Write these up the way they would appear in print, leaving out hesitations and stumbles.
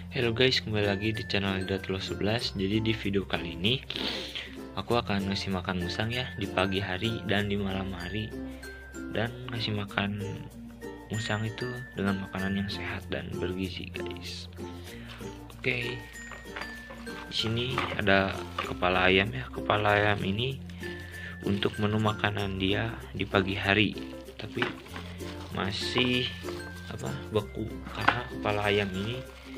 Halo guys, kembali lagi di channel Lidah11. Jadi di video kali ini aku akan ngasih makan musang ya di pagi hari dan di malam hari. Dan ngasih makan musang itu dengan makanan yang sehat dan bergizi guys. Oke. Di sini ada kepala ayam ya. Kepala ayam ini untuk menu makanan dia di pagi hari. Tapi masih beku karena kepala ayam ini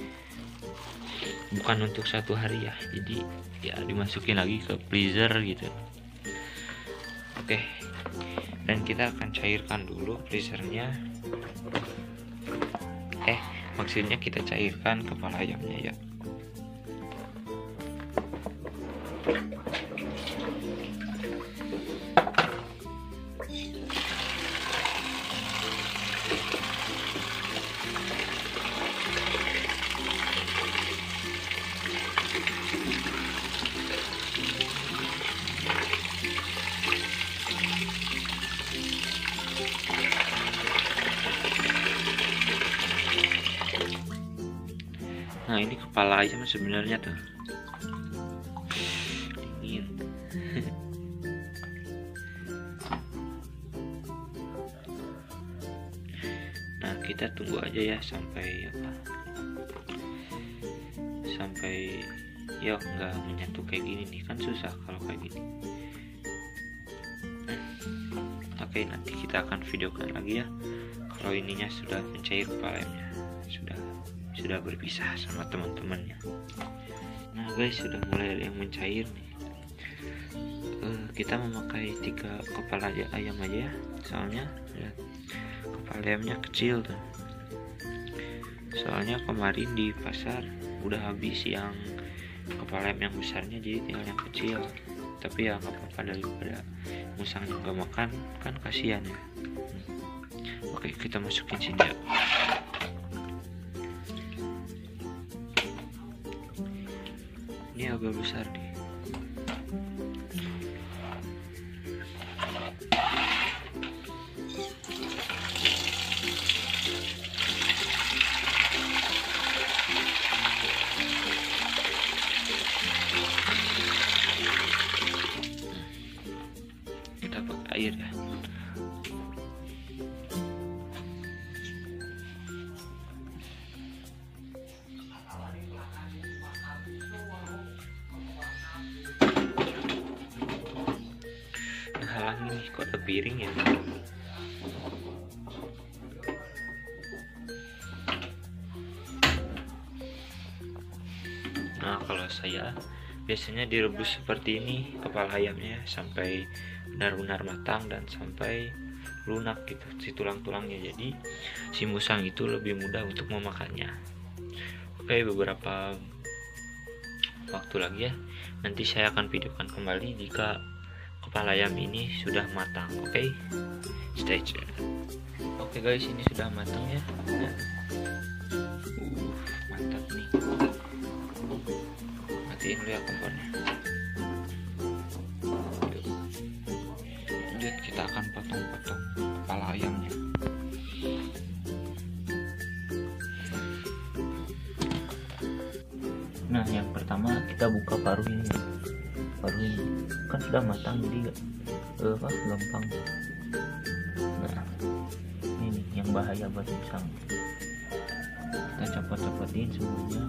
bukan untuk satu hari ya, jadi ya dimasukin lagi ke freezer gitu. Oke, dan kita akan cairkan dulu freezernya, maksudnya kita cairkan kepala ayamnya ya. Nah, ini kepala ayam sebenarnya tuh dingin. Nah, kita tunggu aja ya sampai ya nggak menyatu kayak gini nih, kan susah kalau kayak gini. Oke, nanti kita akan videokan lagi ya kalau ininya sudah mencair kepala ayamnya, sudah berpisah sama teman-temannya. Nah guys, sudah mulai ada yang mencair nih. Kita memakai 3 kepala ayam aja ya, soalnya ya, kepala ayamnya kecil tuh. Soalnya kemarin di pasar udah habis yang kepala ayam yang besarnya, jadi tinggal yang kecil. Tapi ya nggak apa-apa, daripada musangnya nggak makan kan kasihan ya. Oke, kita masukin sini ya. Ini agak besar nih. Kita pakai air ya. Halang ini kok ada piring ya. Nah, kalau saya biasanya direbus seperti ini kepala ayamnya sampai benar-benar matang dan sampai lunak gitu si tulang-tulangnya, jadi si musang itu lebih mudah untuk memakannya. Oke, beberapa waktu lagi ya, nanti saya akan videokan kembali jika kepala ayam ini sudah matang. Oke, stay tune. Oke guys, ini sudah matang ya. Mantap nih. Matiin dulu ya kompornya. Lanjut, kita akan potong-potong kepala ayamnya. Nah, yang pertama kita buka paruh ini. Paruh ini kan sudah matang, jadi gampang. Nah, ini yang bahaya buat musang. Kita copot-copotin semuanya.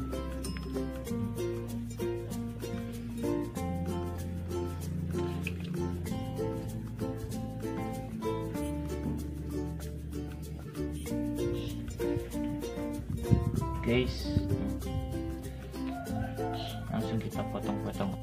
Guys, langsung kita potong-potong.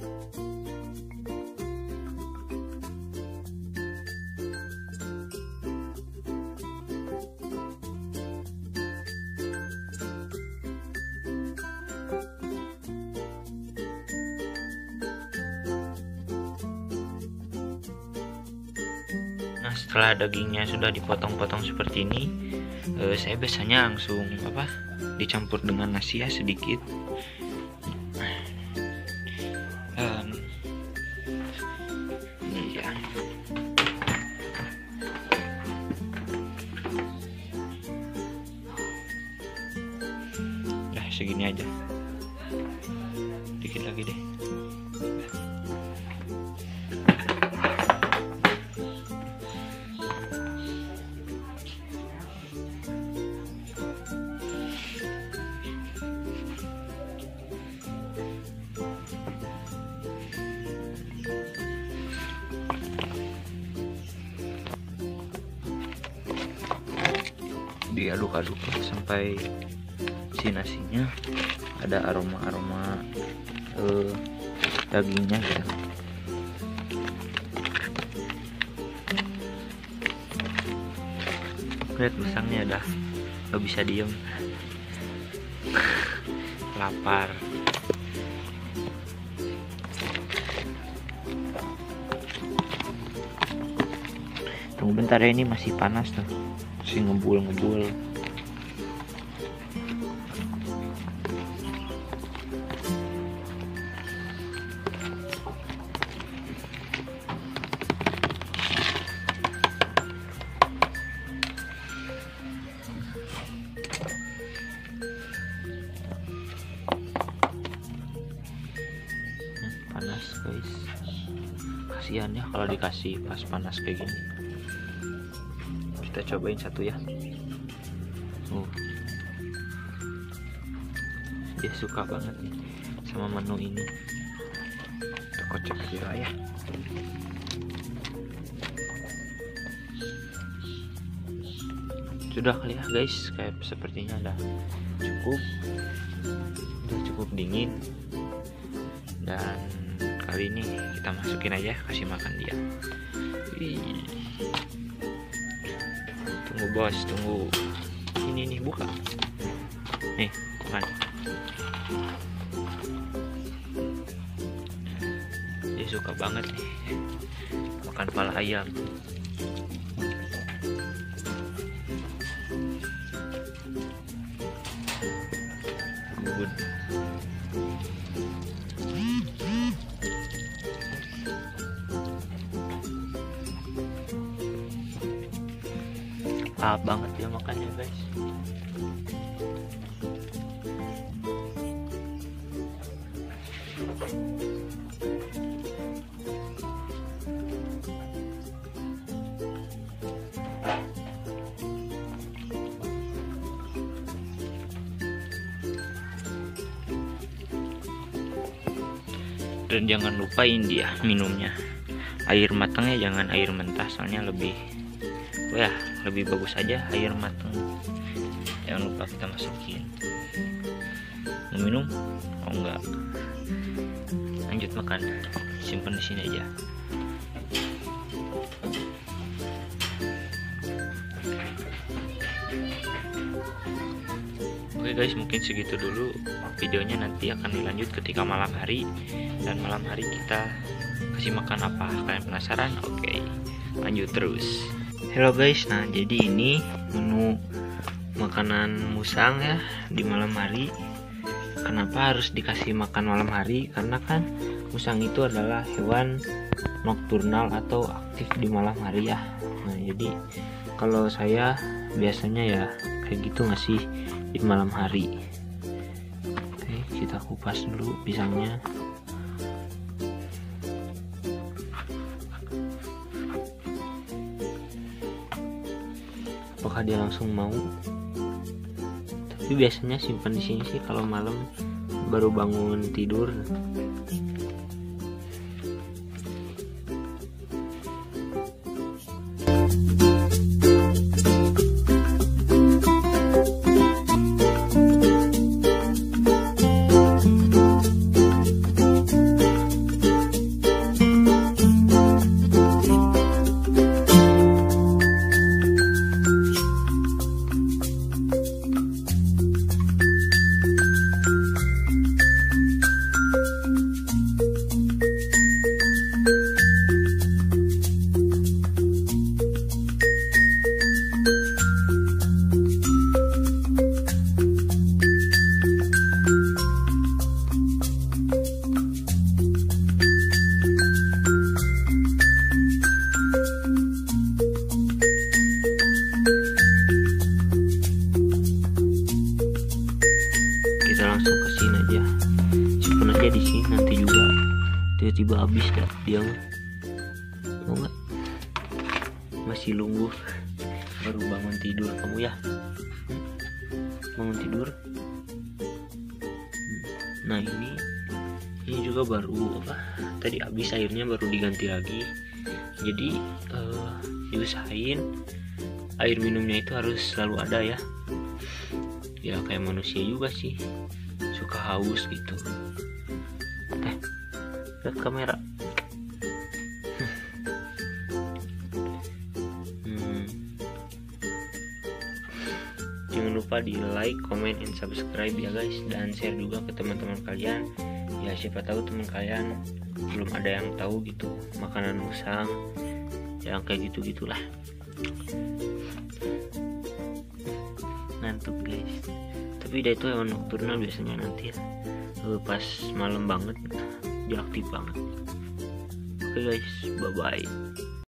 Nah, setelah dagingnya sudah dipotong-potong seperti ini, saya biasanya langsung dicampur dengan nasi ya sedikit. Ini ya. segini aja, dikit lagi deh. Diaduk-aduk sampai si nasinya ada aroma dagingnya gitu. Lihat musangnya udah gak bisa diem. Lapar. Tunggu bentar ya, ini masih panas tuh, masih ngebul-ngebul. Panas guys, kasihan ya kalau dikasih pas panas kayak gini. Kita cobain satu ya. Dia suka banget nih sama menu ini. Kita kocok aja lah ya. Sudah kali ya guys, kayak sepertinya udah cukup dingin. Dan kali ini kita masukin aja, kasih makan dia. Wih. Tunggu bos, tunggu. Ini nih, buka. Nih, makan. Dia suka banget nih makan kepala ayam. Bubun. Lahap banget dia makannya guys. Dan jangan lupain dia minumnya, air matangnya jangan air mentah, soalnya lebih bagus aja air matang. Jangan lupa kita masukin. Mau minum? Oh enggak, lanjut makan, simpan di sini aja. Oke guys, mungkin segitu dulu videonya, nanti akan dilanjut ketika malam hari. Dan malam hari kita kasih makan apa? Kalian penasaran? Oke, lanjut terus. Halo guys, nah jadi ini menu makanan musang ya di malam hari. Kenapa harus dikasih makan malam hari? Karena kan musang itu adalah hewan nokturnal atau aktif di malam hari ya. Nah jadi kalau saya biasanya ya kayak gitu ngasih di malam hari. Oke, kita kupas dulu pisangnya. Apakah dia langsung mau? Tapi biasanya simpan di sini sih kalau malam baru bangun tidur. bersihin aja, simpen aja di sini, nanti juga tiba-tiba habis dah dia mah. Mau nggak? Masih lungguh, baru bangun tidur kamu ya. Bangun tidur. Nah ini juga baru tadi habis airnya, baru diganti lagi. Jadi diusahain air minumnya itu harus selalu ada ya. Ya kayak manusia juga sih, suka haus gitu. Lihat kamera. Jangan lupa di like, comment, and subscribe ya guys, dan share juga ke teman-teman kalian. Ya siapa tahu teman kalian belum ada yang tahu gitu makanan musang, yang kayak gitu-gitulah. Ngantuk guys, tapi dia itu hewan nokturnal biasanya nanti ya, pas malam banget dia aktif banget. Oke guys, bye bye.